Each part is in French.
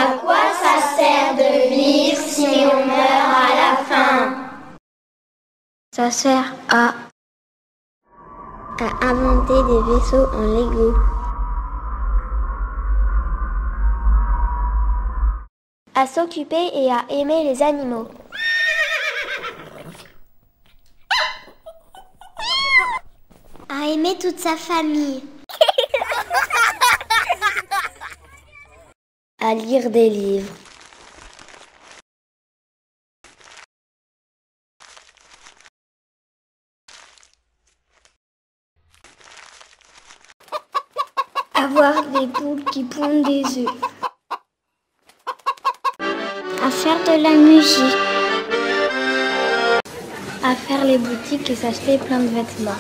À quoi ça sert de vivre si on meurt à la fin? Ça sert à inventer des vaisseaux en Lego. À s'occuper et à aimer les animaux. À aimer toute sa famille. À lire des livres. Avoir des poules qui pondent des œufs. À faire de la musique. À faire les boutiques et s'acheter plein de vêtements.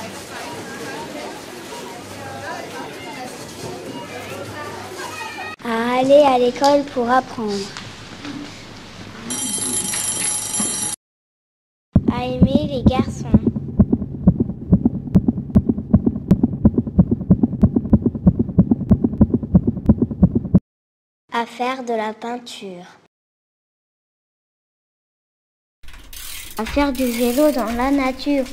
À aller à l'école pour apprendre. À aimer les garçons. À faire de la peinture. À faire du vélo dans la nature.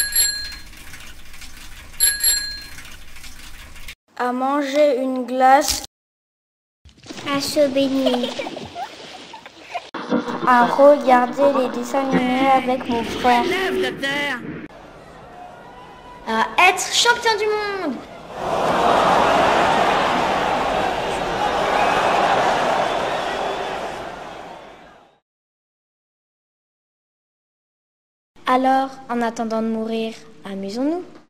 À manger une glace. À se baigner. À regarder les dessins animés avec mon frère. À être champion du monde. Alors, en attendant de mourir, amusons-nous.